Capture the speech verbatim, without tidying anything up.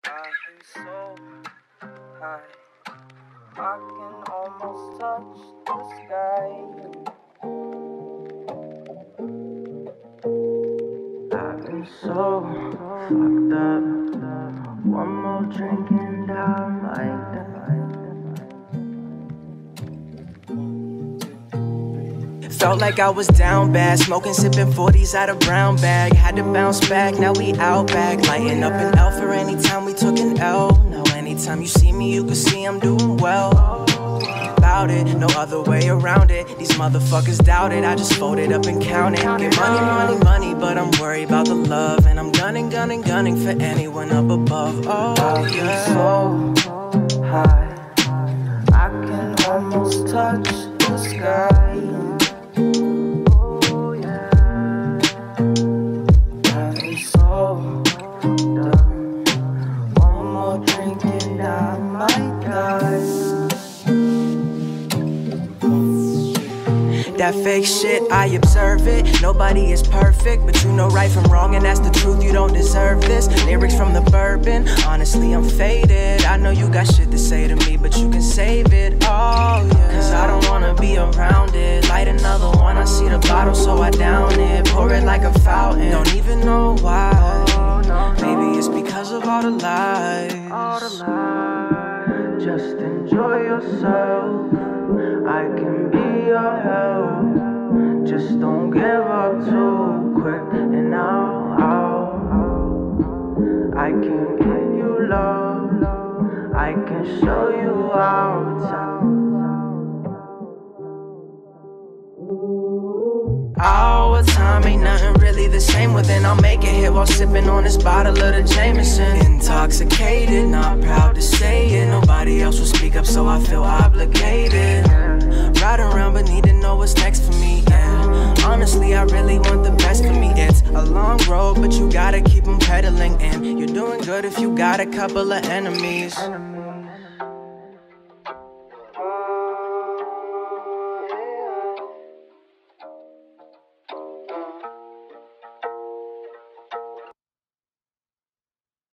Flying so high, I can almost touch the sky. I've been so fucked up. One more drink and I might die. Felt like I was down bad, smoking, sipping forties out of brown bag. Had to bounce back, now we out back. Lighting up an L for anytime we took an L. Now anytime you see me, you can see I'm doing well. About it, no other way around it. These motherfuckers doubt it, I just folded up and counted. Get money, money, money, but I'm worried about the love. And I'm gunning, gunning, gunning for anyone up above. Oh yeah. So high, I can almost touch the sky. Oh yeah, I'm so done. One more drink and I might die. That fake shit, I observe it. Nobody is perfect, but you know right from wrong, and that's the truth, you don't deserve this. Lyrics from the bourbon, honestly I'm faded. I know you got shit to say to me, but you can save it, oh yeah. Cause I don't wanna be around it. Light another one, I see the bottle so I down it. Pour it like a fountain, don't even know why. Maybe it's because of all the lies. All the lies. Just enjoy yourself, I can be your help. Just don't give up too quick, and I'll, I'll, I can give you love, I can show you how time. Our time ain't nothing really the same. Well then I'll make it here while sipping on this bottle of the Jameson. Intoxicated, not proud to say it. Nobody else will speak up, so I feel obligated. Riding around but need to know what's next for me, yeah. Honestly, I really want the best for me. It's a long road, but you gotta keep them pedaling. And you're doing good if you got a couple of enemies.